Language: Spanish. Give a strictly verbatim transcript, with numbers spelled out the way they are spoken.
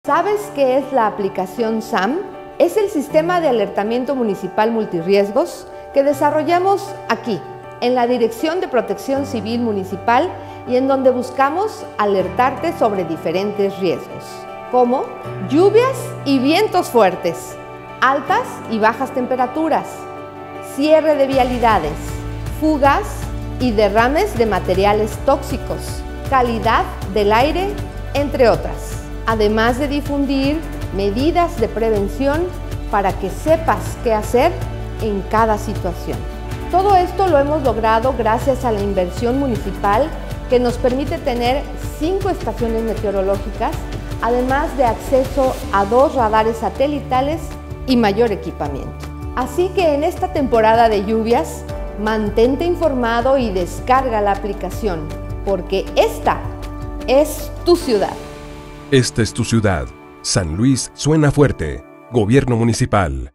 ¿Sabes qué es la aplicación S A M? Es el sistema de alertamiento municipal multirriesgos que desarrollamos aquí, en la Dirección de Protección Civil Municipal, y en donde buscamos alertarte sobre diferentes riesgos, como lluvias y vientos fuertes, altas y bajas temperaturas, cierre de vialidades, fugas y derrames de materiales tóxicos, calidad del aire, entre otras. Además de difundir medidas de prevención para que sepas qué hacer en cada situación. Todo esto lo hemos logrado gracias a la inversión municipal que nos permite tener cinco estaciones meteorológicas, además de acceso a dos radares satelitales y mayor equipamiento. Así que en esta temporada de lluvias, mantente informado y descarga la aplicación, porque esta es tu ciudad. Esta es tu ciudad. San Luis suena fuerte. Gobierno Municipal.